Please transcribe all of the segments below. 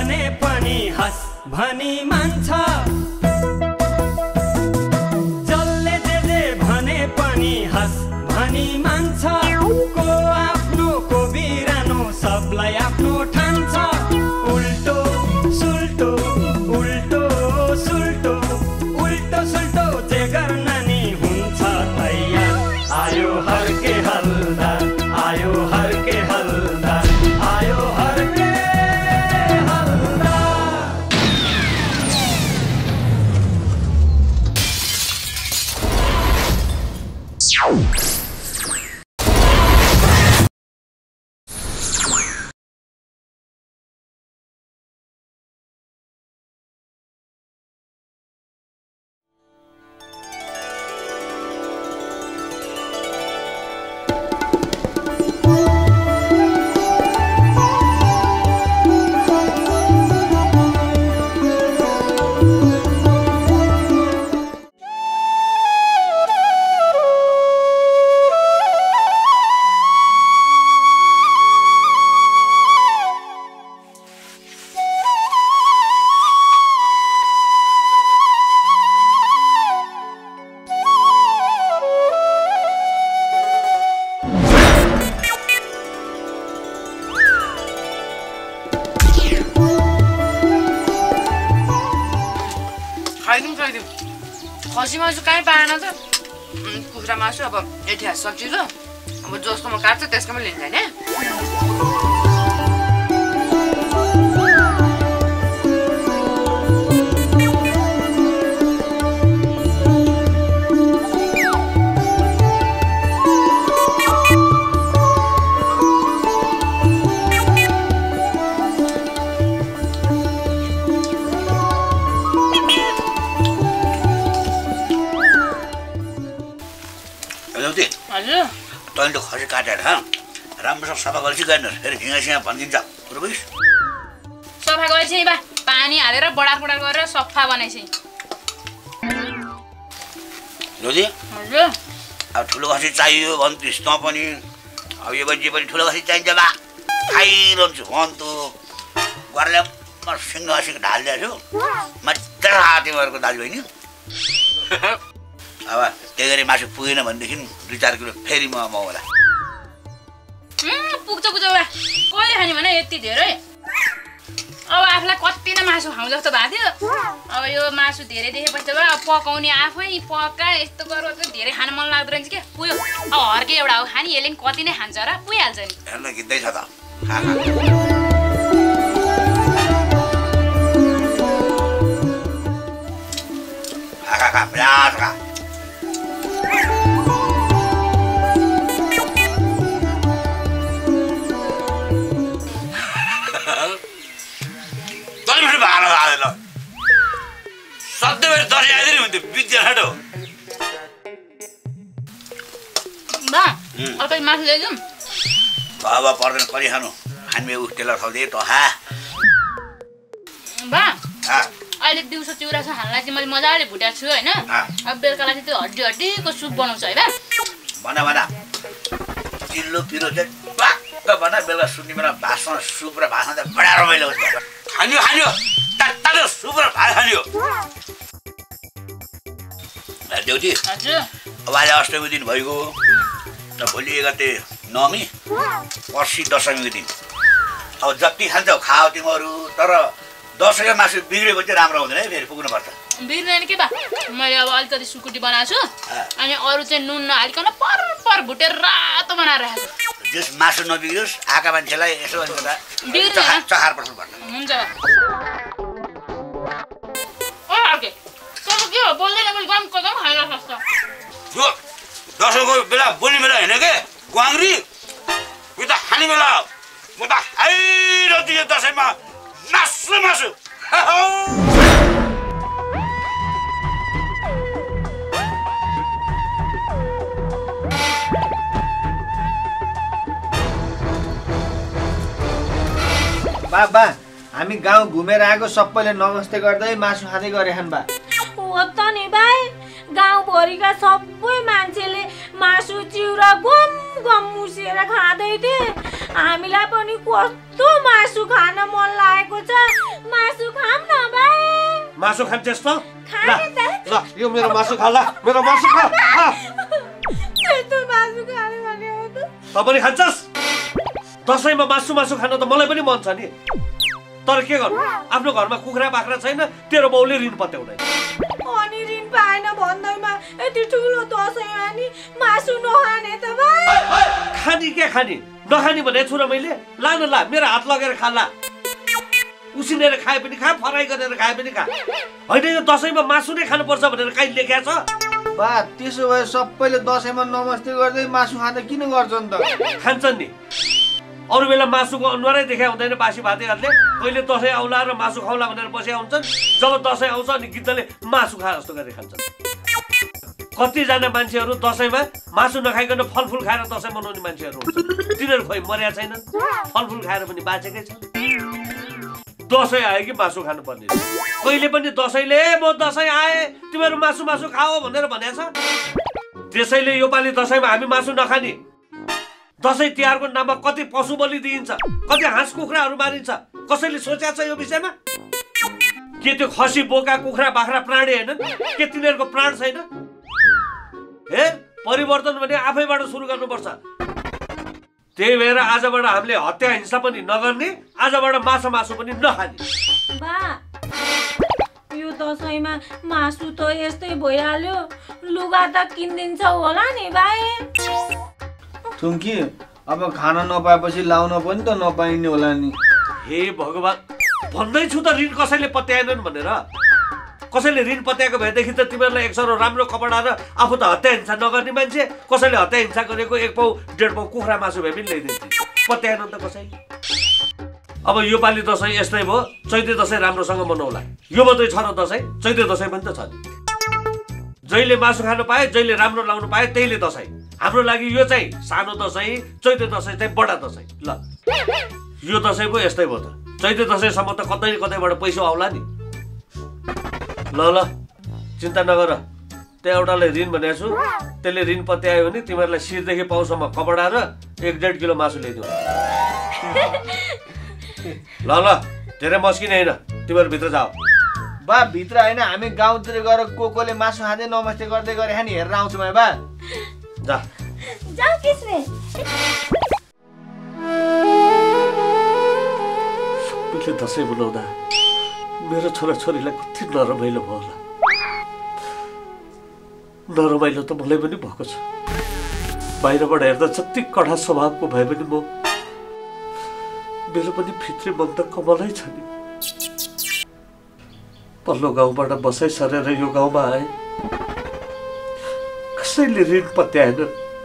भने पनि हस भनी मान्छ जसले जे भने पनि हस भनी मान्छ को आफ्नो को बिरानो सबलाई आफ्नो ठान्छ उल्टो सुल्टो उल्टो सुल्टो उल्टो सुल्टो जे गर्न नि हुन्छ तयार आयो हर्के हल्दा आयो हर्के हल्दा आयो हर्के हल्दा खसी मासु कहीँ पाएन त कुखुरा मासु अब एठिया सब्जी ल अब जसकोमा काट्छ त्यसकोमा लिन्छ हैन तैँले खसी काटेर राम्रोसँग सफा गरेपछि गर्नुहोस् फेरि झिँगा भनिदिन्छ कुरो बुझिस् सफा गरेपछि बा पानी हालेर बडार बडार गरेर सफा बनाइछि जोजी हजुर अब ठुलो खसी चाहियो भन्थिस् त पनि अब यो बजी पनि ठुलो खसी चाहिन्छ बा खाइरहन्छु भन्छु गरेर म सिङ्गो खसीको ढालिदिएको छु मजा तिमीहरूको दाजुबहिनी अब त्यही गरी मासु पुगेन भनेदेखि 2-4 किलो फेरि म होला पुग्छ पुग्छ बा कहिले खाने भने यति धेरै अब आफूलाई कति नै मासु खाउँ जस्तो भएको थियो अब यो मासु धेरै देखेपछि त अब पकाउने आफै पका यस्तो गरेर चाहिँ धेरै खान मन लाग्दो रहेछ के पुग्यो अब हर्के एउटा हो खाने यसले नि कति नै खान्छ र पुगिहाल्छ नि हेर्न गीतै छ त खा प्याज खा सधैँभरि दसैँ आइदिने हुन्थ्यो बित्यो हाटो बा अर्कै मासु ल्याइदिउँ बाबा पर्दैन कति खानु हामी टेलर खाउँदै त बा अहिले दिउँसो चिउरासँग हाल्नलाई चाहिँ मैले मजाले भुटाएको छु होइन अब बेलुकालाई चाहिँ त्यो हड्डी हड्डीको सुप बनाउँछ है बा भन चिल्लो पिरो चाहिँ टक्क भन बेलुका सुत्ने बेला भातसँग सुप र भातमा त बडा रमाइलो हुन्छ खानियो खानियो तातो सुप र भात खानियो देउती हजुर अब आज अष्टमी दिन भइगयो र भोलि 1 गते नवमी पर्सि दशमीको दिन अब जति खान्छौ खाऊ तिमीहरू तर दसैँको मासु बिग्रेको चाहिँ राम्रो हुँदैन है फेरि पुग्नुपर्छ बिग्रेन के बा मैले अब अलिकति सुकुटी बनाएको छु अनि अरू चाहिँ नुन नहालिकन पर भुटेर रातो बनाएर राखेको छु जस मासु नबिग्रियोस् आका मान्छेलाई यसो बिग्रेन चखार पर्छ हुन्छ ओके तब के हो बोल्दैन मैले गम कदम खाएर सक्छ यो दसैँको बेला बोल्ने बेला हैन के ग्वाङ्ग्री यो त खाने बेला म त आइरहन्छु यो दसैँमा मासु मासु बाबा हामी गाउँ घुमेर आएको सबैले नमस्ते गर्दै मासु खाँदै गरेछन् बा हो त नि भाइ गाउँभरिका सबै मान्छेले मासु चिउरा गम गम मुसेर खाँदै थिए हामीलाई पनि कस्तो मासु खान मन लागेको छ मासु खाम न भाइ। मासु खान्छस् त? खाने त। ल यो मेरो मासु खा ल, मेरो मासु खा। त्यस्तो मासु खाने भने हो त। त पनि खान्छस्? दसैँमा मासु खान त मलाई पनि मन छ नि, तर के गर्नु, आफ्नो घरमा कुखुरा बाख्रा छैन, तेरो बाउले ऋण पत्याउँदैन। अनि ऋण पाएन भन्दैमा यति ठुलो दसैँमा नि मासु नखाने त भाइ। खानी के खानी, नखानी भने छु र मैले। ला न ला, मेरो हात लगेर खा ला। उसिनेर खाए पनि खा, फ्राई गरेर खाए पनि खा। होइन यो दसैँमा मासु नै खानुपर्छ भनेर कहीँ लेखेको छ? बा त्यसो भए सबैले दसैँमा नमस्ते गर्दै मासु खाँदा किन गर्छन् त? खान्छन् नि, अरू बेला मासुको अनुहारै देखा हुँदैन बासी भातेहरूले। कहिले दसैँ आउला र मासु खाउला भनेर बसेका हुन्छन्, जब दसैँ आउँछ अनि गिद्धले मासु खा जस्तो गरेर खान्छन्। कतिजना मान्छेहरू दसैँमा मासु नखाइकन फलफुल खाएर दसैँ मनाउने मान्छेहरू हुन्छन्, तिनीहरू खोइ मर्या छैनन्, फलफुल खाएर पनि बाँचेकै छन्। दसैँ आयो कि मासु खानुपर्ने, कहिले पनि दसैँले म दसैँ आएँ तिमीहरू मासु खाओ भनेर भनेको छ। त्यसैले योपालि दसैँमा हामी मासु नखाने। दसैँ तिहारको नाममा कति पशु बलि दिइन्छ, कति हाँस कुखुराहरू मारिन्छ, कसैले सोचेको छ यो विषयमा? के त्यो खसी बोका कुखुरा बाख्रा प्राणी हैनन्? के तिनीहरूको प्राण छैन? हे परिवर्तन भने आफैबाट सुरु गर्नुपर्छ। त्यही भएर आजबाट हामीले हत्या हिंसा पनि नगर्ने, आजबाट मासु पनि नखाने। बा यो दसैँमा मासु त यस्तै भइहाल्यो, लुगा त किनिदिन्छौ होला नि भाइ। थुम्की अब खाना नपाएपछि लाउन पनि त नपाइने होला नि। हे भगवान्, भन्दैछु त ऋण कसैले पत्याएनन् भनेर। कसैले ऋण पत्याएको भएदेखि त तिमीहरूलाई एक सरो राम्रो कपडा र आफू त हत्या हिंसा नगर्ने मान्छे, कसैले हत्या हिंसा गरेको 1 पाउ 1.5 पाउ कुखुरा मासु भए पनि ल्याइदिन्थे। पत्याएनन् त कसैले। अब योपालि दसैँ यस्तै भयो, चैते दसैँ राम्रोसँग मनाउला। यो मात्रै छ र दसैँ, चैते दसैँ पनि त छ नि। जहिले मासु खानु पाए, जहिले राम्रो लाउनु पाए त्यहीले दसैँ। हाम्रो लागि यो चाहिँ सानो दसैँ, चैते दसैँ चाहिँ बडा दसैँ। ल यो दसैँ पो यस्तै भयो त, चैते दसैँसम्म त कतै कतैबाट पैसा आउला नि। ल चिन्ता नगर, त्यहाँ एउटाले ऋण भनेको छु, त्यसले ऋण पत्यायो भने तिमीहरूलाई शिरदेखि पाउसम्म कपडा र 1.5 किलो मासु ल्याइदिउँ। ल धेरै मस्किने होइन, तिमीहरू भित्र जाऊ। बा भित्र होइन, हामी गाउँतिर गएर कोले मासु खाँदै नमस्ते गर्दै गरे नि हेरेर आउँछु म। बा जा जाऊ किस्ने। सबैले दसैँ बोलाउँदा मेरो छोराछोरीलाई कति नरमाइलो भयो होला। नरमाइलो त मलाई पनि भएको छ। बाहिरबाट हेर्दा जति कडा स्वभावको भए पनि मेरो पनि भित्री मन त कमलै छ नि। पल्लो गाउँबाट बसाइ सरेर यो गाउँमा आए, कसैले ऋण पत्याएन।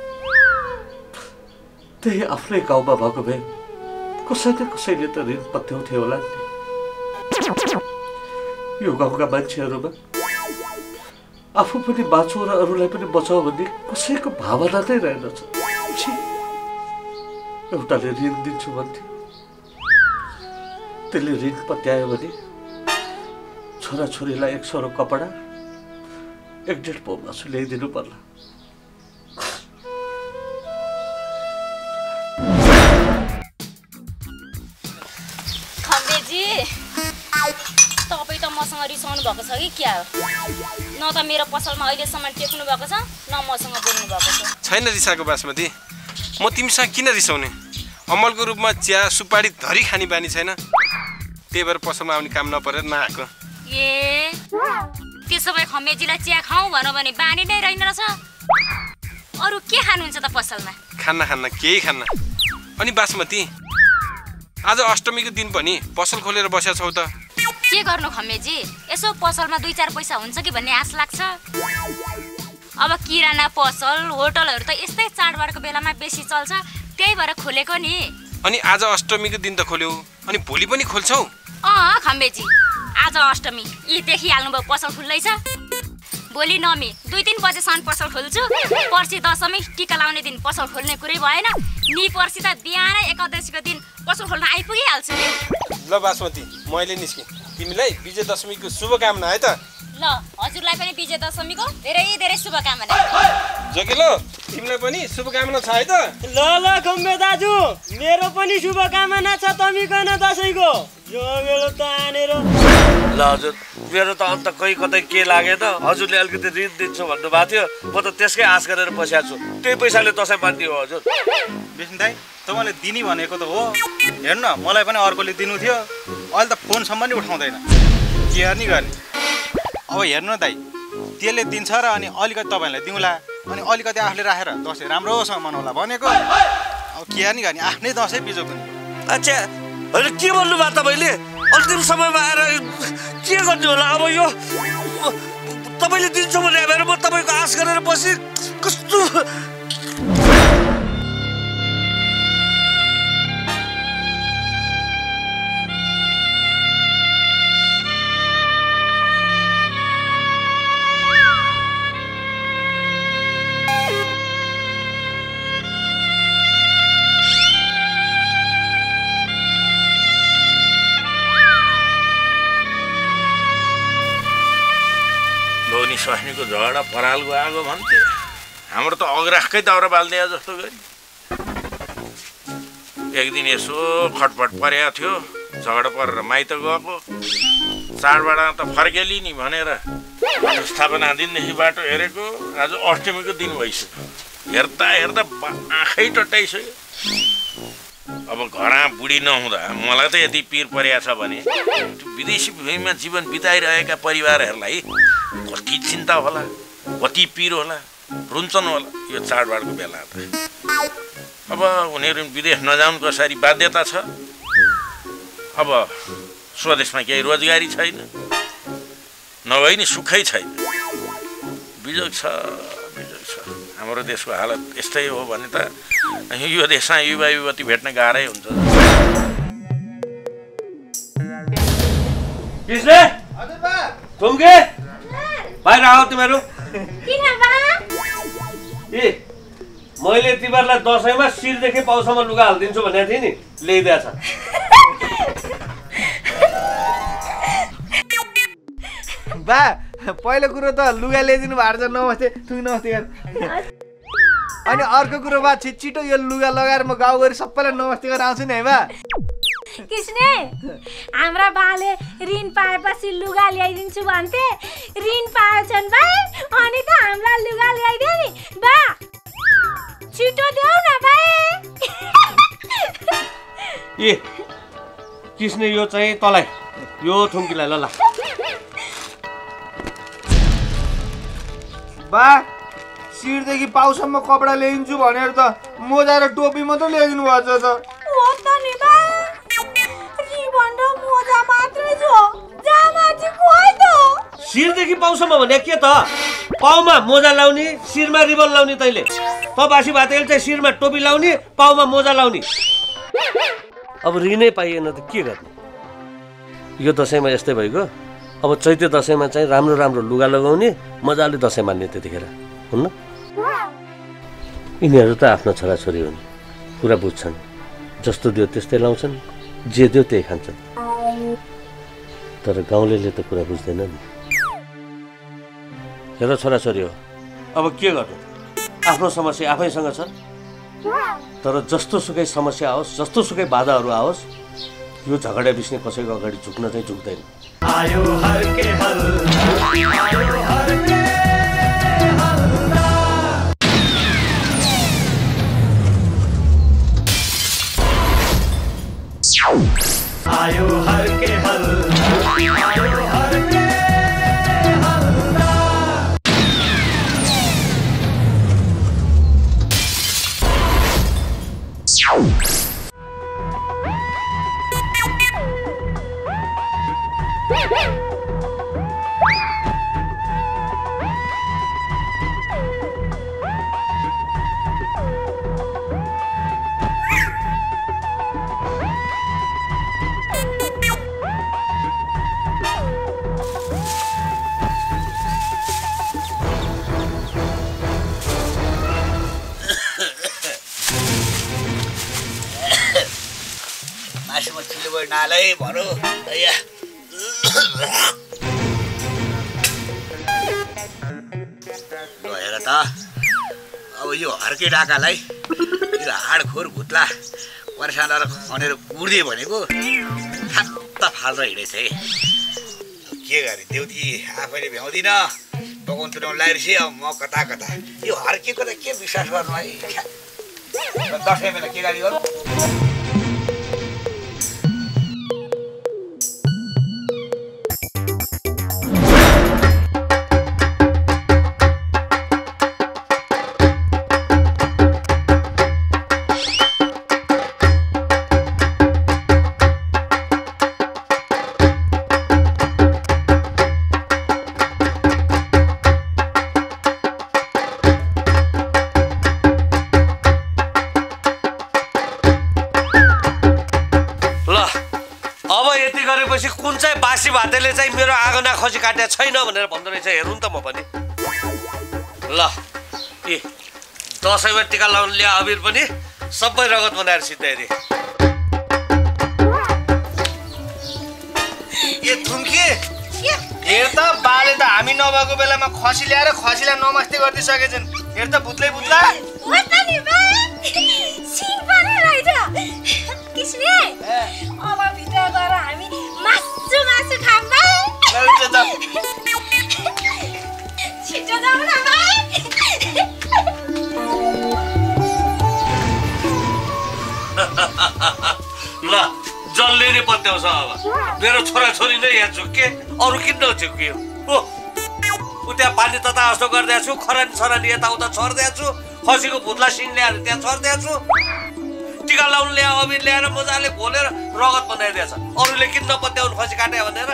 त्यही आफ्नै गाउँमा भएको भए कसै न कसैले त ऋण पत्याउँथे होला नि। यो गाउँका मान्छेहरूमा आफू पनि बाँचो र अरूलाई पनि बचाऊ भन्ने कसैको भावना नै रहेनछ। एउटाले ऋण दिन्छु भन्थ्यो, त्यसले ऋण पत्यायो भने छोराछोरीलाई 1 सरो कपडा 1.5 पाउ मासु ल्याइदिनु पर्ला। खम्बेजी, तपाईँ त मसँग रिसाउनु भएको छ कि क्या हो? न त मेरो पसलमा अहिलेसम्म टेक्नु भएको छ, न मसँग बोल्नु भएको छ। छैन रिसाएको बासमती, म तिमीसँग किन रिसाउने? अमलको रूपमा चिया सुपारी धरी खाने बानी छैन, त्यही भएर पसलमा आउने काम नपरेर नआएको। ए त्यसो भए खम्बेजीलाई चिया खाऊ भनौँ भने बानी नै रहेन रहेछ। अरू के खानुहुन्छ त पसलमा? खान्न केही खान्न। अनि बासमती, आज अष्टमीको दिन पनि पसल खोलेर बसेका छौ त? के गर्नु खम्बेजी, यसो पसलमा 2-4 पैसा हुन्छ कि भन्ने आश लाग्छ। अब किराना पसल होटलहरू त यस्तै चाडबाडको बेलामा बेसी चल्छ, त्यही भएर खोलेको नि। अनि आज अष्टमीको दिन त खोल्यौ, अनि भोलि पनि खोल्छौ? खम्बेजी, आज अष्टमी, यी देखिहाल्नुभयो पसल खुल्लै छ। भोलि नमी 2-3 बजेसम्म पसल खोल्छु, पर्सि दशमी टिका लाउने दिन पसल खोल्ने कुरै भएन, नि पर्सि त बिहानै एकादशीको दिन पसल खोल्न आइपुगिहाल्छु नि। ल बासमती, मैले निस्केँ, तिमीलाई विजय दशमीको शुभकामना है त। ल हजुरलाई पनि विजय दशमीको धेरै धेरै शुभकामना। जोगिलो, तिमीलाई पनि शुभकामना छ है त? ल खम्बे दाजु, मेरो पनि शुभकामना छ तमिकन दसैँको। जगेलो तानेर ल हजुर मेरो त अन्त कहीँ कतै के लाग्यो त हजुरले अलिकति ऋण दिन्छु भन्नुभएको थियो म त त्यसकै आश गरेर बसेको छु त्यही पैसाले दसैँ मान्ने हो हजुर विष्णु दाइ तपाईँले दिने भनेको त हो हेर्नु न मलाई पनि अर्कोले दिनु थियो अहिले त फोनसम्म नि उठाउँदैन के गर्ने अब हेर्नु न दाइ त्यसले दिन्छ र अनि अलिकति तपाईँलाई दिउँला अनि अलिकति आफूले राखेर दसैँ राम्रोसँग मनाउला भनेको अब के गर्ने आफ्नै दसैँ बिजोग पनि अच्छा होइन के भन्नुभयो तपाईँले अन्तिम समयमा आएर के गर्नु होला अब यो तपाईँले दिन्छ भने हेरेर म तपाईँको आश गरेर बसेँ कस्तो स्वास्नीको झगडा परालको आगो भन्थे हाम्रो त अग्राखकै दाउरा बाल्दिया जस्तो गरी एक दिन यसो खटपट परेको थियो झगडा परेर माइत गएको चाडबाडमा त फर्केली नि भनेर स्थापना दिनदेखि बाटो हेरेको आज अष्टमीको दिन भइसक्यो हेर्दा हेर्दा आँखै टट्टाइसक्यो अब घरमा बुढी नहुँदा मलाई त यति पिर परेको छ भने विदेशी भूमिमा जीवन बिताइरहेका परिवारहरूलाई कति चिन्ता होला कति पिर होला रुन्छन् होला यो चाडबाडको बेला त अब उनीहरू विदेश नजाउनु कसरी बाध्यता छ अब स्वदेशमा केही रोजगारी छैन नभए नि सुखै छैन बिजोग छ हाम्रो देशको हालत यस्तै हो भने त यो देशमा युवा युवती भेट्न गाह्रै हुन्छ कृष्ण तुमके बाहिर आऊ तिमीहरू ए मैले तिमीहरूलाई दसैँमा शिरदेखि पाउसम्म लुगा हालिदिन्छु भनेको थिएँ नि ल्याइदिएछ बा पहिलो कुरो त लुगा ल्याइदिनु भएको छ नमस्ते तुङ नमस्ते अनि अर्को कुरो बा छिटो यो लुगा लगाएर म गाउँ गएर सबैलाई नमस्ते गरेर आउँछु नि है बा कृष्ण हाम्रा बाले ऋण पाएपछि लुगा ल्याइदिन्छु भन्थे ऋण पाएछन् बा अनि त हामीलाई लुगा ल्याइदियो नि बा छिटो देऊ न बा ए कृष्ण यो चाहिँ तलाई यो थुम्कीलाई ल बा शिरदेखि पाउसम्म कपडा ल्याइदिन्छु भनेर त मोजा र टोपी मात्रै ल्याइदिनु भएको छ त हो त नि बा रिबन र मोजा मात्रै छ जामा चाहिँ खोइ त शिरदेखि पाउसम्म भने के त पाउमा मोजा लाउने शिरमा रिबन लाउने तैले त बासी भातेले चाहिँ शिरमा टोपी लाउने पाउमा मोजा लाउने अब ऋणै पाइएन त के गर्ने यो दसैँमा यस्तै भइगयो अब चैते दसैँमा चाहिँ राम्रो राम्रो लुगा लगाउने मजाले दसैँ मान्ने त्यतिखेर हुन्न यिनीहरू त आफ्नो छोराछोरी हुन् पुरा बुझ्छन् जस्तो दियो त्यस्तै लाउँछन् जे दियो त्यही खान्छन् तर गाउँलेले त कुरा बुझ्दैन नि हेर छोराछोरी हो अब के गर्नु आफ्नो समस्या आफैसँग छ तर जस्तो सुकै समस्या आओस् जस्तो सुकै बाधाहरू आओस् यो झगडा बिस्ने कसैको अगाडि झुक्न चाहिँ झुक्दैन आयो हर के हल आयो हर के आयो हर के हल आयो हर के नालै भनौँ हेर त अब यो हर्के डाकालाई यो हाडखोर भुत्ला परेसान खनेर कुर्दियो भनेको ठ्याक्क फाल्न हिँडेछ है के गरे देउती आफैले भ्याउँदिन पकाउनु तुल्याउनु लागिरहेछ अब म कता कता यो हर्केको त के विश्वास गर्नु है दसैँ बेला के गाडी गर्नु कुन चाहिँ बासी भातेले चाहिँ मेरो आँगना खसी काटेको छैन भनेर भन्दो रहेछ हेर्नु त म पनि ल ए दसैँमा टिका लाउनु ल्या अबिर पनि सबै रगत बनाएर सिधाइदिए ए थुम्के हेर त बाले त हामी नभएको बेलामा खसी ल्याएर खसीलाई नमस्ते गरिदिइसकेछन् हेर त भुत्लै भुत्ला किसले अब भित्र गएर हामी मासु खाऊँ छिटो जाऊ न ल जसले नै पत्याउँछ अब मेरो छोराछोरी नै यहाँ झुक्के अरू किन नझुक्कियो हो उ त्यहाँ पानी तता जस्तो गरिदिएको छु खरानी सरानी यताउता छरिदिएको छु खसीको भुत्ला सिङ ल्याएर त्यहाँ छरिदिएको छु टिका लाउनु ल्याएर अबिर ल्याएर मजाले घोलेर रगत बनाइदिएछ अरूले किन नपत्याउनु खसी काटे भनेर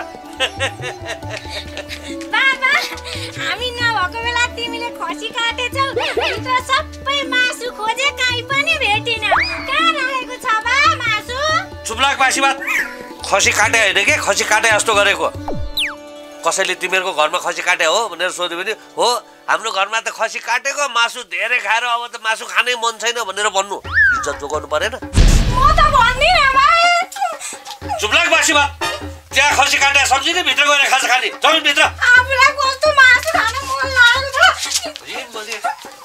बाबा हामी नभएको बेला तिमीले खसी काटेछौ भित्र सबै मासु खोजे काहीँ पनि भेटिन कहाँ राखेको छ बा मासु चुपलाक बासी बात खसी काटे होइन के खसी काटे जस्तो गरेको कसैले तिमीहरूको घरमा खसी काटे हो भनेर सोध्यो भने हो हाम्रो घरमा त खसी काटेको मासु धेरै खाएर अब त मासु खानै मन छैन भनेर भन्नु इज्जत जोगाउनु परेन म त भन्दिन भाइ चुपलाक बासी बात त्यहाँ खसी काटे सम्झिने भित्र गएर खाजा खाने जमिन भित्र आफूलाई कस्तो मासु खान मन लागेको छ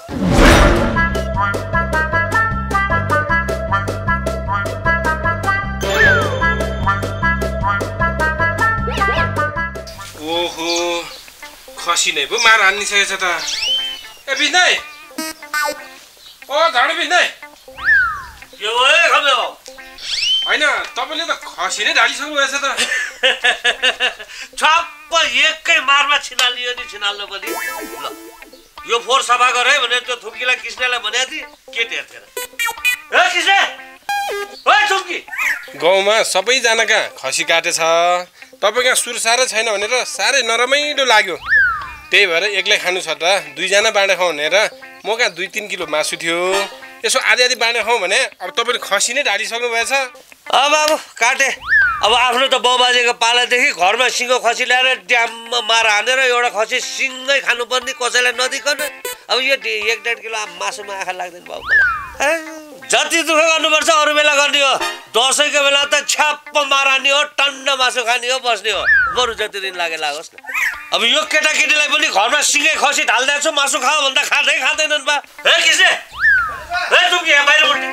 ओहो खसी नै पो मार हानिसकेछ त ए बिन्दै ओ झाडु बिन्दै के भयो खम्यो होइन तपाईँले त खसी नै ढालिसक्नु भएछ त छप्प एकै मारमा छिनालियो नि छिनाल्नु पनि ल यो फोहोर सफा गर है भनेर त्यो थुम्कीलाई किस्नेलाई भनेको थिएँ के हेर्थेन ए किस्ने ओए थुम्की गाउँमा सबैजनाका खसी काटेछ तपाईँ कहाँ सुरसारै छैन भनेर साह्रै नरमाइलो लाग्यो त्यही भएर एक्लै खानु छ त दुईजना बाँडे खाउँ भनेर म कहाँ 2-3 किलो मासु थियो यसो आधी आधी बाँडे खाउँ भने अब तपाईँले खसी नै ढालिसक्नु भएछ अब काटे अब आफ्नो त बाउबाजेको पालादेखि घरमा सिङ्गो खसी ल्याएर ड्याममा मार हानेर एउटा खसी सिङ्गै खानुपर्ने कसैलाई नदिकन अब यो 1-1.5 किलो मासुमा आँखा लाग्दैन बाउ मलाई जति दुःख गर्नुपर्छ अरू बेला गर्ने हो दसैँको बेला त छ्याप्प मारानी हो टन्न मासु खाने हो बस्ने हो बरु जति दिन लागे लागोस् न अब यो केटाकेटीलाई पनि घरमा सिङ्गै खसी ढाल्दै छु मासु खाऊ भन्दा खाँदैनन् बा हे किसे हे तुम यहाँ बाहिर उठ्ने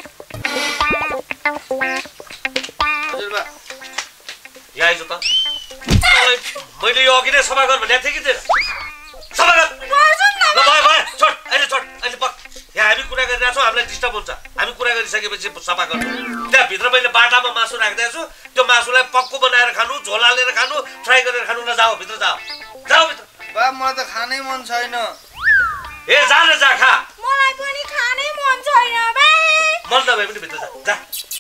हजुर बा यहाँ आइज त मैले यो अघि नै सफा गर भनेको थिएँ कि तेरो सफा गर ल भयो छोड अहिले पक यहाँ हामी कुरा गरिरहेको छौँ हामीलाई डिस्टर्ब हुन्छ हामी कुरा गरिसकेपछि सफा गर्नु त्यहाँ भित्र मैले बाटामा मासु राखिदिएको छु त्यो मासुलाई पक्को बनाएर खानु झोल हालेर खानु फ्राई गरेर खानु न जाऊ भित्र जाऊ भित्र बा मलाई त खानै मन छैन ए जा न जा खा मलाई पनि खानै मन छैन बे मन नभए पनि भित्र जा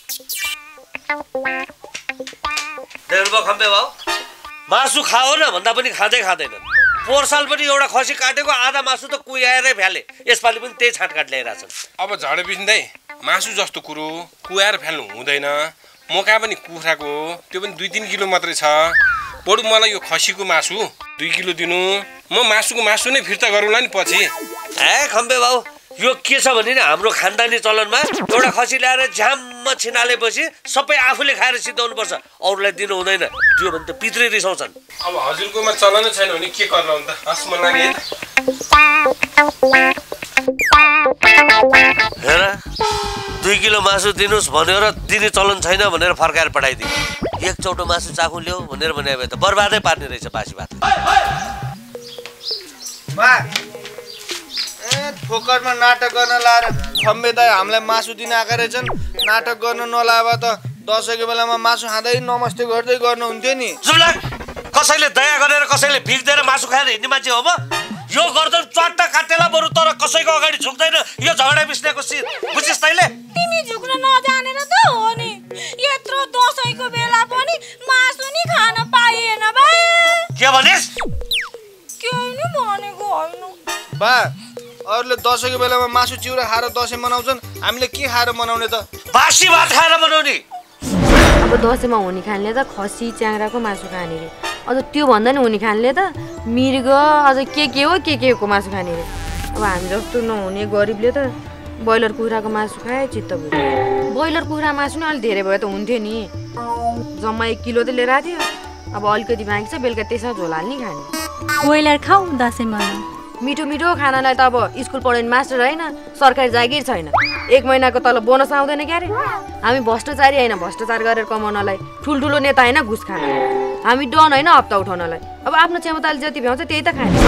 देउरबा खम्बे बाउ मासु खाओ न भन्दा पनि खाँदैनन् पोहोर साल पनि एउटा खसी काटेको आधा मासु त कुहाएरै फ्याले यसपालि पनि त्यही छाटकाट ल्याइरहेछन् अब झडे बिस्दै मासु जस्तो कुरो कुहाएर फ्याल्नु हुँदैन म कहाँ पनि कुखुराको त्यो पनि 2-3 किलो मात्रै छ बरु मलाई यो खसीको मासु 2 किलो दिनु म मासुको मासु नै फिर्ता गरौँला नि पछि ए खम्बे बाउ यो के छ भने नि हाम्रो खानदानी चलनमा एउटा खसी ल्याएर झ्याम्म छिनालेपछि सबै आफूले खाएर सिद्धाउनुपर्छ अरूलाई दिनु हुँदैन त्यो भने त पितृ रिसाउँछन् अब हजुरकोमा चलनै छैन भने के गर्नु अन्त हस् मन लागे हेर 2 किलो मासु दिनुस् भन्यो र दिने चलन छैन भनेर फर्काएर पठाइदिए एक चौटो मासु चाखु ल्याऊ भनेर भने भए त बर्बादै पार्ने रहेछ बासी भात। बा फोकटमा नाटक गर्न लाएर खम्बे दाइ हामीलाई मासु दिन आएका रहेछन्। नाटक गर्न नलाए त दसैँको बेलामा मासु खाँदै नमस्ते गर्दै गर्नुहुन्थ्यो नि। कसैले दया गरेर कसैले भिख दिएर मासु खाएर हिँड्ने मान्छे हो म? यो गर्दैन चट्टा काटेला बरु तर कसैको अगाडि झुक्दैन यो झगडा बिस्नेको सिर बुझिस् तैँले? तिमी झुक्न नजानेर त हो नि यत्रो दसैँको बेला पनि मासु नि खान पाइएन बा। के भनिस्? केही नि भनेको होइन बा। अरूले दसैँको बेलामा मासु चिउरा खाएर दसैँ मनाउँछन्, हामीले के खाएर मनाउने त? बासी भात खाएर मनाउने। अब दसैँमा हुने खानले त खसी च्याङ्राको मासु खाने रे, अझ त्यो भन्दा नि हुने खानले त मृग अझ के हो को मासु खाने रे। अब हामी जस्तो नहुने गरिबले त ब्रोइलर कुखुराको मासु खाए चित्त बुझ्यो। ब्रोइलर कुखुरा मासु नि अलिक धेरै भयो त हुन्थ्यो नि, जम्मा 1 किलो त लिएर आएको थियो। अब अलिकति बाँकी छ बेलुका त्यसमा झोल हाल्ने खाने। ब्रोइलर खाऊ दसैँमा। मिठो मिठो खानालाई त अब स्कुल पढाउने मास्टर होइन, सरकारी जागिर छैन, 1 महिनाको तल बोनस आउँदैन क्यारे। हामी भ्रष्टाचारी होइन भ्रष्टाचार गरेर कमाउनलाई, ठुल्ठुलो नेता होइन घुस खान। हामी डन होइन हप्ता उठाउनलाई। अब आफ्नो क्षमताले जति भ्याउँछ त्यही त खाने।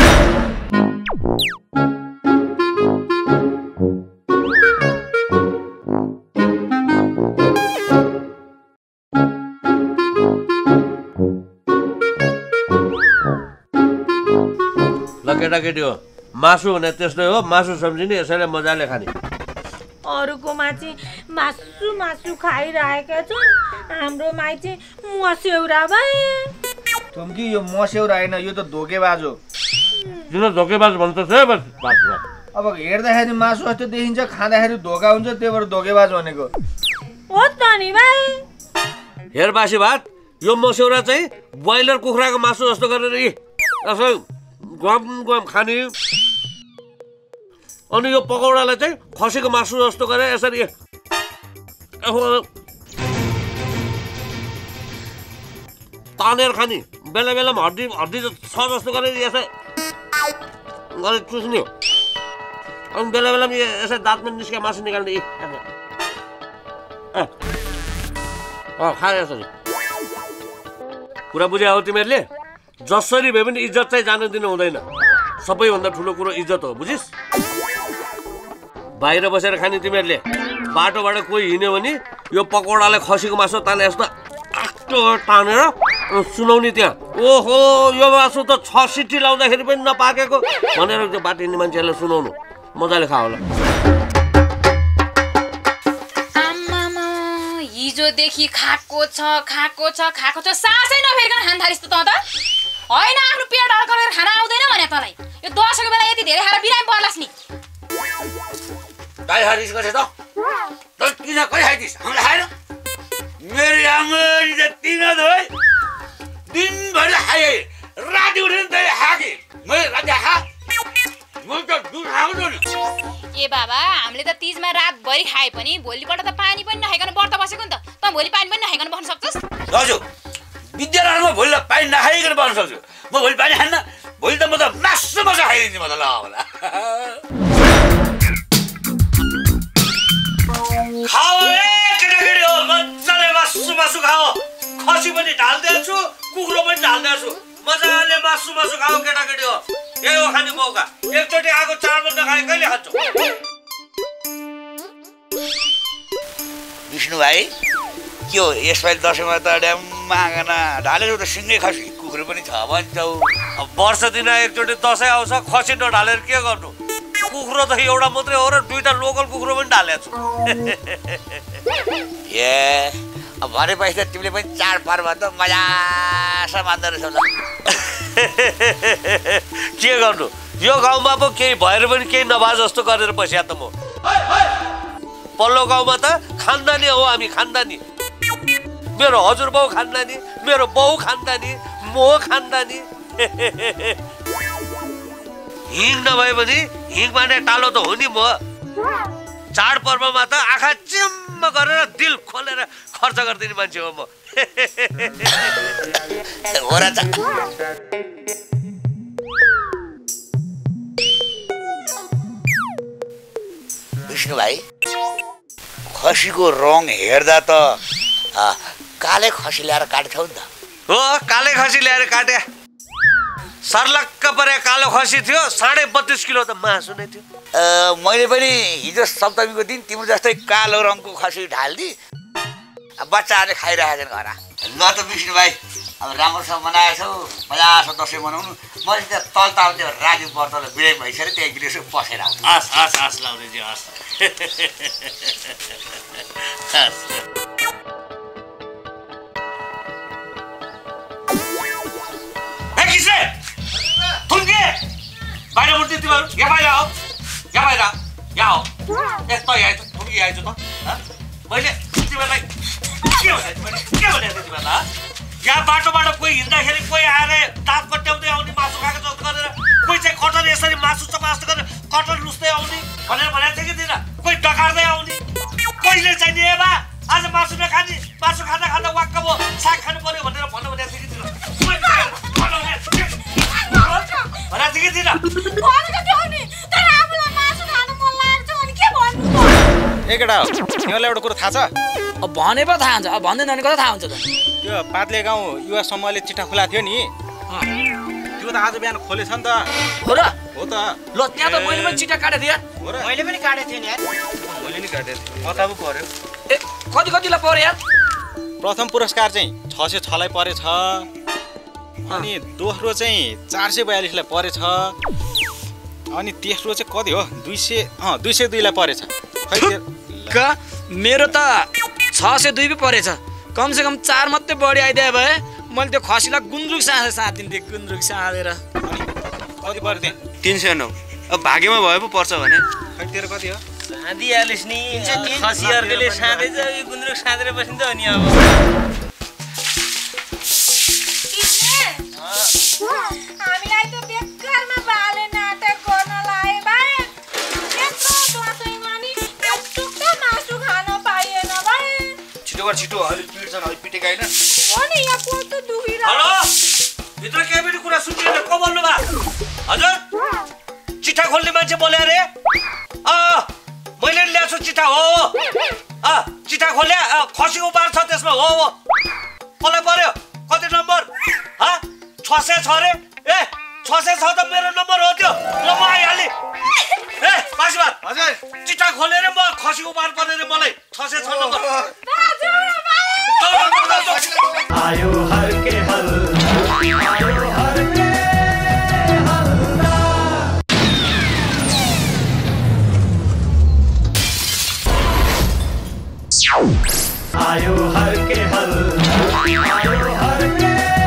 केटाकेटी हो मासु भने त्यस्तै हो, मासु सम्झिने यसैले मजाले खाने। अरूको मान्छे मासु खाइरहेका छन्, हाम्रो मान्छे मस्यौरा भए। तुमकी यो मस्यौरा होइन यो त धोकेबाज हो। किन धोकेबाज भन्छ छ? अब हेर्दाखेरि मासु जस्तो देखिन्छ, खाँदाखेरि धोका हुन्छ, त्यही भएर धोकेबाज भनेको हो त नि भाइ। हेर बासी भात, यो मस्यौरा चाहिँ ब्रोइलर कुखुराको मासु जस्तो गरेर यसो गम खाने, अनि यो पकौडालाई चाहिँ खसीको मासु जस्तो गरेर यसरी तानेर खाने, बेला बेलामा हड्डी छ जस्तो गरेर यसै चुस्ने, अनि बेला बेलामा यसै दाँतमा निस्के मासु निकाल्ने। खाए यसरी कुरा बुझ्या हो तिमीहरूले? जसरी भए पनि इज्जत चाहिँ जान दिनु हुँदैन, सबैभन्दा ठुलो कुरो इज्जत हो बुझिस्? बाहिर बसेर खाने तिमीहरूले बाटोबाट कोही हिँड्यो भने यो पकौडालाई खसीको मासु ताने यस्तो आक्टो तानेर सुनाउने त्यहाँ, ओहो यो मासु त 6 सिटी लाउँदाखेरि पनि नपाकेको भनेर त्यो बाटो हिँड्ने मान्छेहरूलाई सुनाउनु, मजाले खा होला। हिजोदेखि खाएको छ सासै नफेरिकन खान थालिस् त होइन? आफ्नो पेट अड्कलेर खाना आउँदैन भने तँलाई यो दसैँको बेला यति धेरै खाएर बिरामी पर्लास् नि। दाइ हरिस गरे त किन कहिले खाइदिस्? हामीलाई खाएन? मेरो आमाले जति नधोइ दिनभरि खाए, राति उठेर दही खाके मैले राति खा म त दुध खाउँछु नि। ए बाबा, हामीले त तीजमा रातभरि खाए पनि भोलिपल्ट त पानी पनि नखाइकन व्रत बसेको नि त। तँ भोलि पानी पनि नखाइकन बस्न सक्छस्? हजुर, विद्यालयमा भोलि त पानी नखाइकन बस्न सक्छु। म भोलि पानी खान्न, भोलि त म त मासु खाइदिन्छु म त। ल होला खाओ केटाकेटी हो, मजाले मासु खाओ। खसी पनि ढाल्दैछु, कुखुरो पनि ढाल्दैछु, मजाले मासु खाओ केटाकेटी हो। यही हो खाने मौका। एकचोटि आएको चाडमा नखाए कहिले खान्छौ? विष्णु भाइ के हो यसपालि दसैँमा त ड्याम्मा आँगन ढालेको त सिँगै खसी कुखुरो पनि छ भन्छौ। अब वर्ष दिन एकचोटि दसैँ आउँछ, खसी नढालेर के गर्नु? कुखुरो त एउटा मात्रै हो र 2टा लोकल कुखुरो पनि ढालेको छु। ए अब भनेपछि त तिमीले पनि चाडपर्व त मजासँग मान्दो रहेछौ ल। के गर्नु, यो गाउँमा पो केही भएर पनि केही नभए जस्तो गरेर बस्या त म। पल्लो गाउँमा त खानदानी हो हामी, खानदानी। मेरो हजुरबाउ खानदानी, मेरो बाउ खानदानी, म खानदानी। हिङ नभए पनि हिङ माने टालो त हो नि म। चाडपर्वमा त आँखा चिम्म गरेर दिल खोलेर खर्च गरिदिने मान्छे हो म। हो र त। विष्णु भाइ, खसीको रङ हेर्दा त काले खसी ल्याएर काटेछौ नि त हो काले खसी ल्याएर काटे सर्लक्क परे कालो खसी थियो 32.5 किलो त मासु नै थियो मैले पनि हिजो सप्तमीको दिन तिम्रो जस्तै कालो रङको खसी ढाल्दी बच्चाहरूले खाइरहेको छन् घर ल त विष्णु भाइ अब राम्रोसँग मनाएछौ मजासँग दसैँ मनाउनु म चाहिँ तल त्यो राजु व्रतले बिरामी भइसक्यो त्यहाँ गिरेसो पसेर आउँछु हस् लाउरेजी हस् किसले थुन्के बाहिर उठ्दै तिमीहरू यहाँ बाहिर आऊ यहाँ हो यस्तो आएछ थुन्के आएछ त मैले तिमीहरूलाई के भनेको तिमीहरूलाई यहाँ बाटोबाट कोही हिँड्दाखेरि कोही आएर दाँत कट्याउँदै आउने मासु खाएको जस्तो गरेर कोही चाहिँ कटन यसरी मासु चपास्दै गरेर कटन लुस्दै आउने भनेर भनेको थियो कि तिन कोही डकार्दै आउने कोहीले चाहिँ नि बा आज मासु नखाने मासु खाँदा खाँदा वाक्क म साग खानु पर्यो भनेर भन्नु भनेको थियो कि तिन भनेको थियो कि तिन ए केटा तिमीलाई एउटा कुरो थाहा छ अब भने पो थाहा हुन्छ अब भन्दैन भने कता थाहा हुन्छ त त्यो पातले गाउँ युवा समूहले चिठा खुला थियो नि त्यो त आज बिहान खोलेछ नि त हो र हो त ल त्यहाँ त मैले पनि चिठा काटेको थिएँ हो र मैले पनि काटेको थिएँ नि यार मैले नि काटेको थिएँ बताबु पर्यो ए कतिलाई पर्यो यार प्रथम पुरस्कार चाहिँ 606 लाई परेछ अनि दोस्रो चाहिँ 442 लाई परेछ अनि तेस्रो चाहिँ कति हो 202 लाई परेछ खै मेरो त 602 पो परेछ कमसे कम 4 मात्रै बढी आइदिए भए मैले त्यो खसीलाई गुन्द्रुक साँधिदिन्थेँ गुन्द्रुक साँधेर कति पर्यो त्यहाँ 309 अब भाग्यमा भए पो पर्छ भने खै तेरो कति हो साँधिहालिस् नि खसीहरुले साँधेछ यो गुन्द्रुक साँधेर बसिन्छ अनि अब हामीलाई त बेकारमा बाले नाटक गर्न लाए भाइ यत्रो दसैँमा नि यत्रो मासु खान पाइएन भाइ छिटो अलि पिट्छन् अलि पिटेको हैन हो नि यहाँ कस्तो दुखिरहेको हेलो भित्र केही कुरा सुन्दैन को बोल्नु भा हजुर चिठा खोल्ने मान्छे बोले अरे मैले ल्याएको छु चिठा हो चिठा खोले खसी उपार छ त्यसमा हो कसलाई पर्यो कति नम्बर 606 रे ए 606 त मेरो नम्बर हो त्यो ल म आइहालेँ ए पासिबार हजुर चिठा खोलेर म खसी उपार पर्ने रे मलाई 606 नम्बर आयो हर के हल आयो हर के आयो हर के हल आयो हर के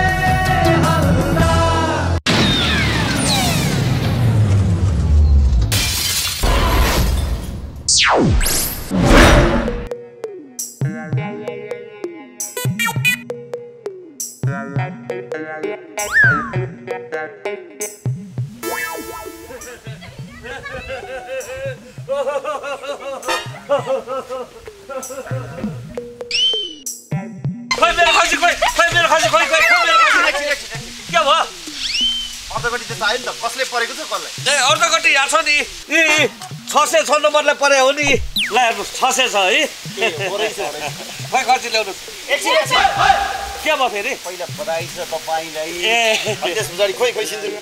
क्या भयो अर्धगटी त आयो नि त कसले परेको छ कसलाई ए अर्धगटी यहाँ छ नि 606 नम्बरलाई परे हो नि ल हेर्नुहोस् 606 है खै कति ल्याउनुहोस् के भयो फेरि पहिला बधाई छ तपाईलाई ए त्यस पछाडि खोइ सिन्दुर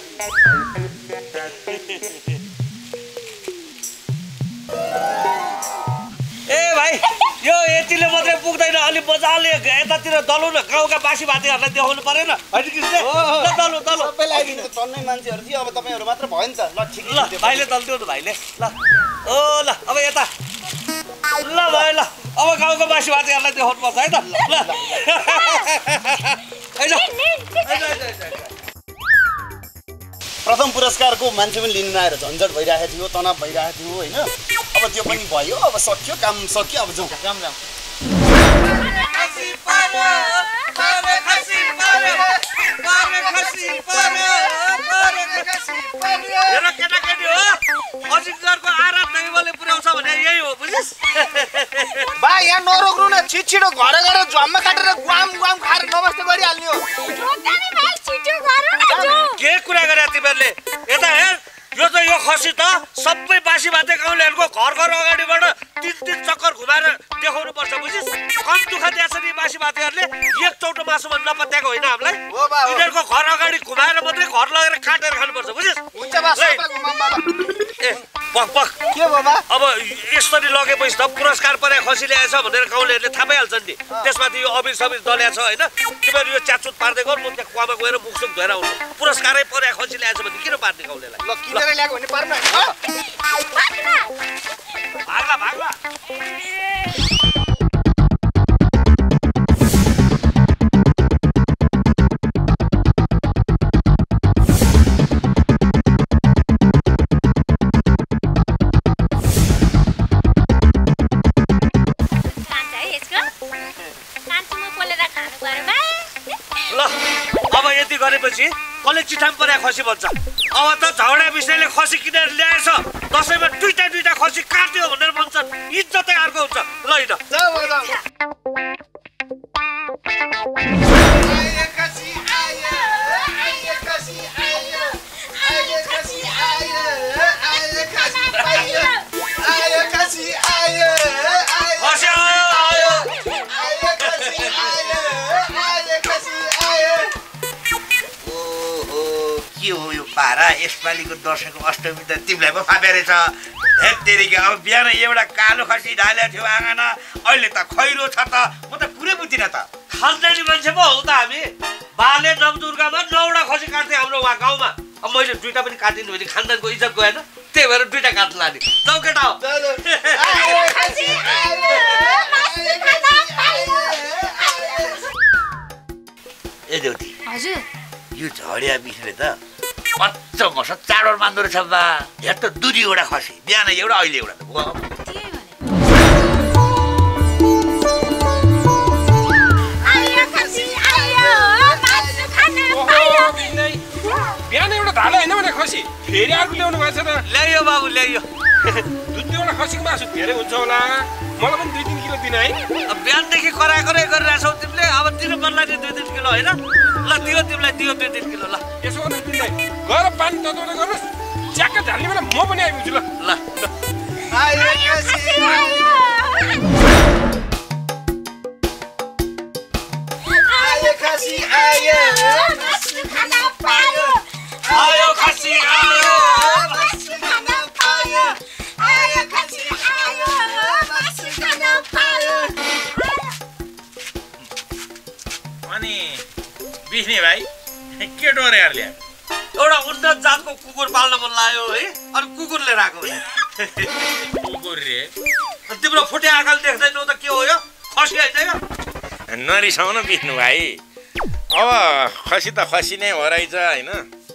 ए भाइ यो यतिले मात्रै पुग्दैन अलि मजाले यतातिर दलु न गाउँका बासी भातीहरूलाई देखाउनु परेन होइन कृष्ण दलु सबैलाई आइदिन्छ तन्नै मान्छेहरू थियो अब तपाईहरु मात्र भयो नि त ल ठिक ल भाइले दल्दियो न भाइले ल ओ ल अब यता ल भाइ ल अब गाउँको बासी भातीहरूलाई देखाउनु पर्छ है त ल प्रथम पुरस्कारको मान्छे पनि लिन नआएर झन्झट भइरहेको थियो तनाव भइरहेको थियो होइन अब त्यो पनि भयो अब सक्यो काम सक्यो अब जाउँ केटाकेटी हो अजिङ्गरको आराम नैवले पुर्याउँछ भने यही हो बुझिस् बा यहाँ नरोक्नु न छिटो घर गएर झ्वाममा काटेर गुवाम खाएर नमस्ते गरिहाल्ने हो के कुरा गरे तिमीहरूले यता हेर यो त यो खसी त सबै बासी भाते गाउँलेहरूको घर घर अगाडिबाट 3-3 चक्कर घुमाएर देखाउनु पर्छ बुझिस् कम दुःख दिएछ नि बासी भातेहरूले एक चौटो मासुमा नपत्याएको होइन हामीलाई यिनीहरूको घर अगाडि घुमाएर मात्रै घर लगेर काटेर खानुपर्छ बुझिस् हुन्छ बा सबै घुमाउँ बा ए पक पक के बाबा अब यसरी लगेपछि त पुरस्कार परे खसी ल्याएछ भनेर गाउँलेहरूले थाहा पाइहाल्छन् नि त्यसमाथि यो अबिर सबिर दल्याछ होइन तिमीहरू यो च्यातचुत पार्दै गर म त्यहाँ कुवामा गएर मुखसुख धोएर आउँछु पुरस्कारै परे खसी ल्याएछ भने किन पार्ने गाउँलेलाई ल किनेर ल्याएको भने पर्दैन भाग्ला भाग्ला गरेपछि कसले चिठाम परे खसी भन्छ अब त झगडा विषयले खसी किनेर ल्याएछ दसैँमा दुईटा खसी काट्यो भनेर भन्छन् इज्जतै अर्को हुन्छ ल हिँड के हो यो पारा यसपालिको दसैँको अष्टमी त तिमीलाई पो फापे रहेछ हेत तेरिके अब बिहान एउटा कालो खसी ढालेको थियो आँगन अहिले त खैरो छ त म त पुरै बुझिनँ त खानदानी मान्छे पो हौ त हामी बाले नवदुर्गामा 9वटा खसी काट्थे हाम्रो वहाँ गाउँमा अब मैले 2टा पनि काटिनु भने खानदानको इज्जत गएन त्यही भएर 2टा काट्नु लाने जाऊ केटा हो ए देउती हजुर यो झडिया बिसले त मजा मस चाडबाड मान्दो रहेछ बा यहाँ त 2वटा खसी बिहान एउटा अहिले एउटा बिहान एउटा धाले होइन भने खसी फेरि अर्को ल्याउनु भएछ त ल्यायो बाबु ल्यायो 2-3वटा खसीको मासु धेरै हुन्छ होला मलाई पनि 2-3 किलो दिन है अब बिहानदेखि कराकरै गरिरहेछौ तिमीले अब दिनु पर्ला नि 2-3 किलो होइन ल दियो तिमीलाई दियो 2-3 किलो ल यसो गर्नु दिँदै गएर पानी तताउँदै गर्नुहोस् च्याक्क ढाल्ने बेला म पनि आइपुग्छु ल ल खसी आयो मासु खान पायो आयो खसी आयो मासु खान पायो आयो खसी आयो मासु खान पायो अनि बिस्ने भाइ के डोरेर ल्यायो एउटा उन्नत जातको कुकुर पाल्न मन लाग्यो है अनि कुकुर लिएर आएको कुकुर रे तिम्रो फुटे आँखाले देख्दैनौ त के हो यो खसी होइन यो नरिसाउन बिस्नु भाइ अब खसी त खसी नै हो रहेछ होइन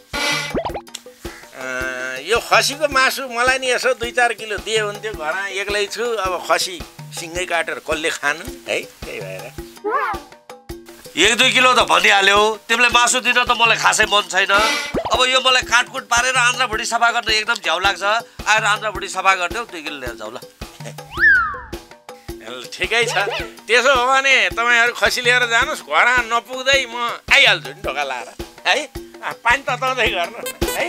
यो खसीको मासु मलाई नि यसो 2-4 किलो दिए हुन्थ्यो घरमा एक्लै छु अब खसी सिँगै काटेर कसले खानु है त्यही भएर 1-2 किलो त भनिहाल्यो तिमीले मासु दिन त मलाई खासै मन छैन अब यो मलाई काटकुट पारेर आन्द्रा भुँडी सफा गर्न एकदम झ्याउ लाग्छ आएर आन्द्रा भुँडी सफा गरिदेऊ 2 किलो लिएर जाऊ ल ठिकै छ त्यसो हो भने तपाईँहरू खसी लिएर जानुहोस् घरमा नपुग्दै म आइहाल्छु नि ढोका लाएर है पानी तताउँदै गर्नु है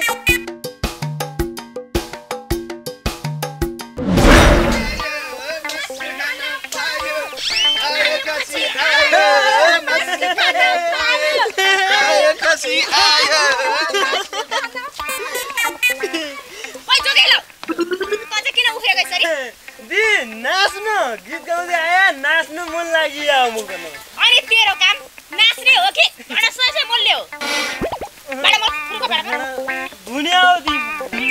नाच्नु गीत गाउँदै आया नाच्नु मन लाग्यो अनि तेरो काम नाच्ने हो कि भाडा सोचे मोलले हो भाडा मोल फुलको भाडा दुनिया हो दी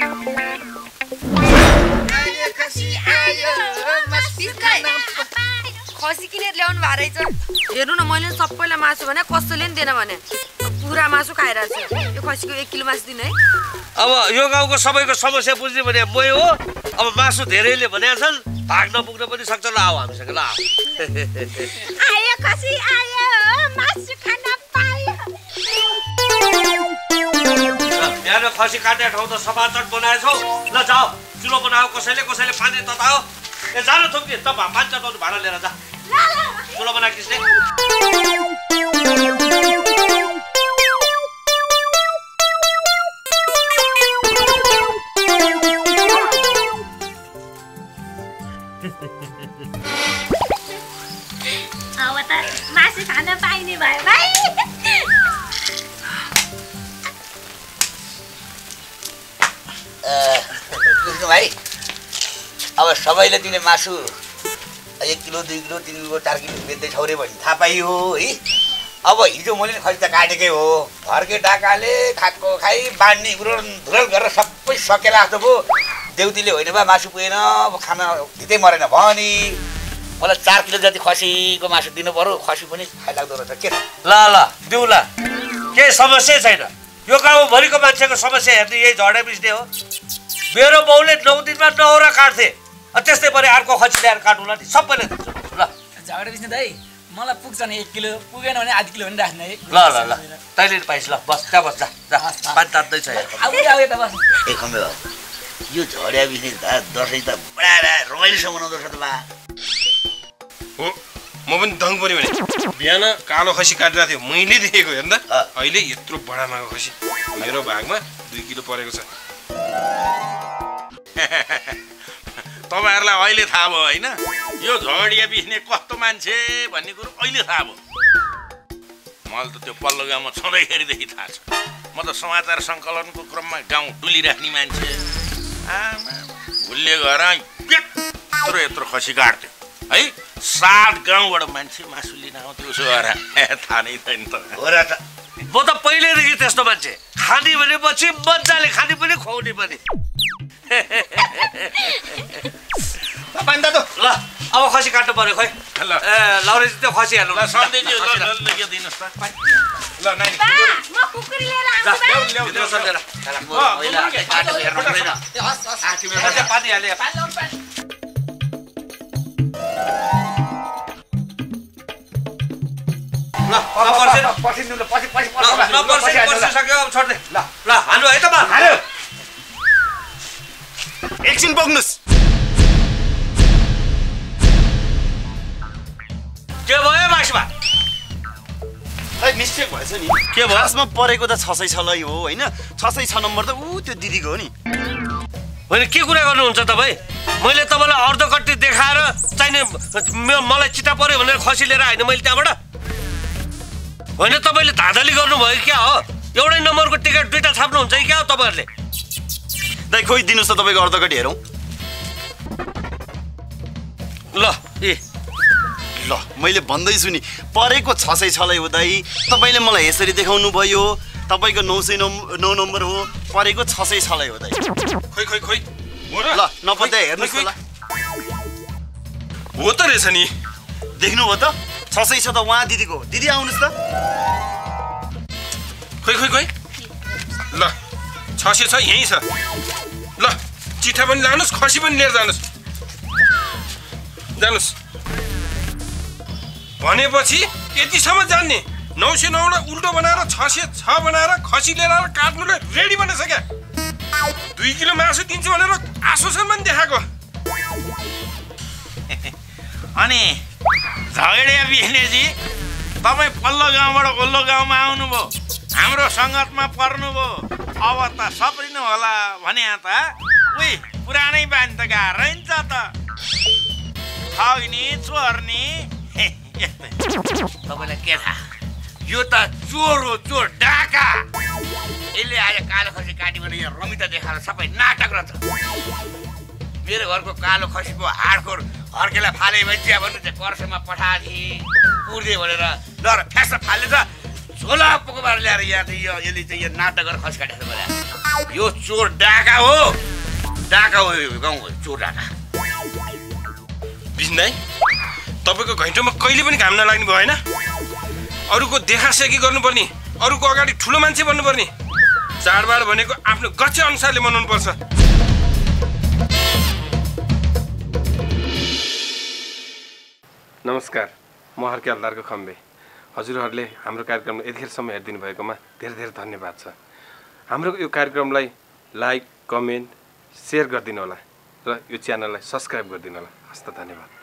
आयो खसी आयो मस्ती खान खसी किनेर ल्याउनु भा रहेछ हेर्नु न मैले सबैलाई मासु भने कसैले नि दिएन भने पुरा मासु खाइरहेको छु यो खसीको 1 किलो मासु दिन है अब यो गाउँको सबैको समस्या बुझ्ने भने मै हो अब मासु धेरैले भनेका छन् भाग्न पुग्न पनि सक्छ ल आऊ हामीसँग ल आयो खसी आयो मासु खान पायो बिहान खसी काट्ने ठाउँ त सफाचट बनाएछौ ल जाऊ चुलो बनाऊ कसैले पानी तताओ ए जानु थुक्ने त पानी तताउनु भाडा लिएर जा चुलो बना किसले त मासु खान पाइने भयो भाइ। कृष्ण भाइ अब सबैले तिमीले मासु 1 किलो 2 किलो 3 किलो 4 किलो बेच्दैछौ रे भन्ने थाहा पाइयो है। अब हिजो मैले खर्च काटेकै हो, घरकै डाकाले खाएको खाइ बाँड्ने धुरल गरेर सबै सकेला जस्तो भयो। देउतीले होइन बा मासु पुगेन, अब खाना धितै मरेन भनी मलाई 4 किलो जति खसीको मासु दिनु पर्यो। खसी पनि खाइलाग्दो रहेछ के ल दिउला, केही समस्या छैन। यो गाउँभरिको मान्छेको समस्या हेर्ने यही झडे बिस्ने हो। मेरो बाउले 9 दिनमा 9 काट्थे, त्यस्तै परे अर्को खसी ल्याएर काटुला नि सबैले दिन्छु। ल झगडा बिच्ने दाइ मलाई पुग्छ नि 1 किलो, पुगेन भने आधी किलो पनि राख्ने है। ल तैँले पाइस्। ल बस त्यहाँ बस जा पानी तात्दैछ आउ त बस। ए खम्बे बाबु यो झड्या बिस्ने दसैँ त बडा रमाइलोसँग मनाउँदो रहेछ त बा। हो म पनि दङ पऱ्यो भने बिहान कालो खसी काटिरहेको थियो, मैले देखेको हेर्दा अहिले यत्रो बडामाको खसी मेरो भागमा 2 किलो परेको छ। तपाईहरुलाई अहिले थाहा भयो हैन यो झगडिया बिस्ने कस्तो मान्छे भन्ने कुरो अहिले थाहा भयो। मलाई त त्यो पल्लो गाउँमा छँदैखेरिदेखि थाहा छ। म त समाचार सङ्कलनको क्रममा गाउँ डुलिराख्ने मान्छे। आमा भुल्ले गएर यत्रो खसी काट्थ्यो है। 7 गाउँबाट मान्छे मासु लिन आउँथ्यो उसो गएर थाहा नै छैन त। हो र त म त पहिल्यैदेखि त्यस्तो मान्छे, खाने भनेपछि मजाले खाने पनि खुवाउने पनि। पानी तातो ल अब खसी काट्नु पर्यो खोइ। ल लौरेजी त्यो खसी हाल्नु। ल सन्देजी ल यो दिनुस् त। ल नानी म कुकुरी लिएर आउँछु ल्याउ त्यो सन्देर पहिला काटेको हेर्नु पर्दैन। पानी हाले ल पर्सिसक्यो अब छोड्दे। ल हान्नु है त बा एकछिन बग्नुस्। के भयो मासुमा? खै मिस्टेक भएछ नि। के भयो? खासमा परेको त 666 हो हैन, 666 नम्बर त त्यो दिदीको हो नि। होइन के कुरा गर्नुहुन्छ तपाईँ? मैले तपाईँलाई अर्धकट्टी देखाएर चाहिने मलाई चिता पर्यो भनेर खसी लिएर आइन मैले त्यहाँबाट? होइन तपाईँले धाँधली गर्नुभयो क्या हो? एउटै नम्बरको टिकट 2टा छाप्नुहुन्छ कि क्या हो तपाईँहरूले? दाइ खोइ दिनुहोस् त तपाईँको अर्धकट्टी हेरौँ। ल ल मैले भन्दैछु नि परेको 666 हो दाइ। तपाईँले मलाई यसरी देखाउनु भयो, तपाईँको 909 नम्बर हो, परेको 666 हो दाइ। खोइ ल नपत्या हेर्नुहोस् न। ल हो त रहेछ नि, देख्नुभयो त 666 त उहाँ दिदीको। दिदी आउनुहोस् त। खोइ ल 606 यही छ। ल चिठा पनि लानुहोस्, खसी पनि लिएर जानुहोस् भनेपछि यतिसम्म जान्ने। 909 लाई उल्टो बनाएर 606 बनाएर खसी लिएर काट्नुले रेडी बनिसक्यो। 2 किलो मासु दिन्छु भनेर आश्वासन पनि देखाएको। अनि झगडिया बिस्नेजी तपाईँ पल्लो गाउँबाट ओल्लो गाउँमा आउनुभयो, हाम्रो सङ्गतमा पर्नुभयो। अब त सप्रिनु होला भने त उही पुरानै बानी त गाह्रो हुन्छ त। ठग्ने चोर्ने यस्तै। तपाईँलाई के थाहा, यो त चोर हो, चोर डाका। यसले आज कालो खसी काट्यो भने यहाँ रमिता देखाएर सबै नाटक रहेछ। मेरो घरको कालो खसीको हाडखोर हर्केलाई फाले भइदिया भन्नु चाहिँ पर्सेमा पठाएको थिएँ पुर्दे भनेर डर फ्यास फालेछ। झोला पोकोबार ल्याएर यहाँ चाहिँ यसले चाहिँ यो नाटक गरेर खसी काटेको छ। यो चोर डाका हो, डाका हो यो गाउँको चोर डाका। बिस्दाई तपाईँको घैँटोमा कहिले पनि घाम नलाग्ने भयो होइन? अरूको देखासेखी गर्नुपर्ने, अरूको अगाडि ठुलो मान्छे बन्नुपर्ने। चाडबाड भनेको आफ्नो गच्छ अनुसारले मनाउनुपर्छ। नमस्कार, म हर्के हल्दारको खम्बे। हजुरहरूले हाम्रो कार्यक्रम यतिखेरसम्म हेरिदिनु भएकोमा धेरै धेरै धन्यवाद छ। हाम्रो यो कार्यक्रमलाई लाइक, कमेन्ट, सेयर गरिदिनु होला र यो च्यानललाई सब्सक्राइब गरिदिनु होला। हस्त धन्यवाद।